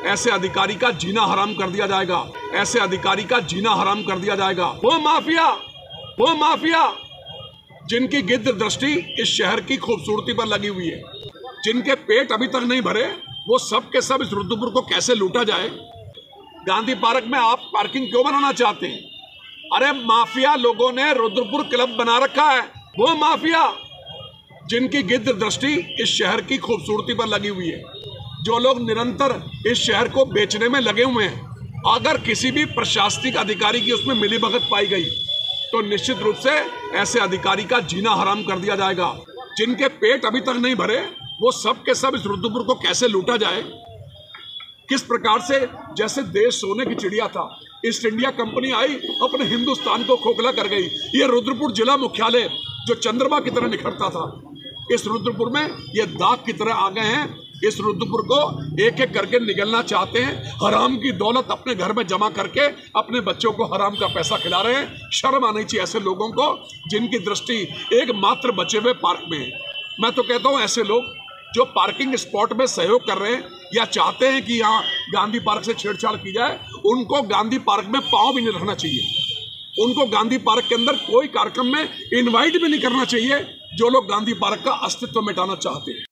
ऐसे अधिकारी का जीना हराम कर दिया जाएगा। ऐसे अधिकारी का जीना हराम कर दिया जाएगा। वो माफिया जिनकी गिद्ध दृष्टि इस शहर की खूबसूरती पर लगी हुई है, जिनके पेट अभी तक नहीं भरे, वो सब के सब इस रुद्रपुर को कैसे लूटा जाए। गांधी पार्क में आप पार्किंग क्यों बनाना चाहते हैं? अरे माफिया लोगों ने रुद्रपुर क्लब बना रखा है। वो माफिया जिनकी गिद्ध दृष्टि इस शहर की खूबसूरती पर लगी हुई है, जो लोग निरंतर इस शहर को बेचने में लगे हुए हैं। अगर किसी भी प्रशासनिक अधिकारी की उसमें मिलीभगत पाई गई तो निश्चित रूप से ऐसे अधिकारी का जीना हराम कर दिया जाएगा। जिनके पेट अभी तक नहीं भरे, वो सब के सब इस रुद्रपुर को कैसे लूटा जाए। किस प्रकार से जैसे देश सोने की चिड़िया था, ईस्ट इंडिया कंपनी आई, अपने हिंदुस्तान को खोखला कर गई। ये रुद्रपुर जिला मुख्यालय जो चंद्रमा की तरह निखरता था, इस रुद्रपुर में ये दाग की तरह आ गए हैं। इस रुद्रपुर को एक एक करके निगलना चाहते हैं। हराम की दौलत अपने घर में जमा करके अपने बच्चों को हराम का पैसा खिला रहे हैं। शर्म आनी चाहिए ऐसे लोगों को जिनकी दृष्टि एकमात्र बचे हुए पार्क में है। मैं तो कहता हूं ऐसे लोग जो पार्किंग स्पॉट में सहयोग कर रहे हैं या चाहते हैं कि यहाँ गांधी पार्क से छेड़छाड़ की जाए, उनको गांधी पार्क में पांव भी नहीं रखना चाहिए। उनको गांधी पार्क के अंदर कोई कार्यक्रम में इनवाइट भी नहीं करना चाहिए जो लोग गांधी पार्क का अस्तित्व मिटाना चाहते हैं।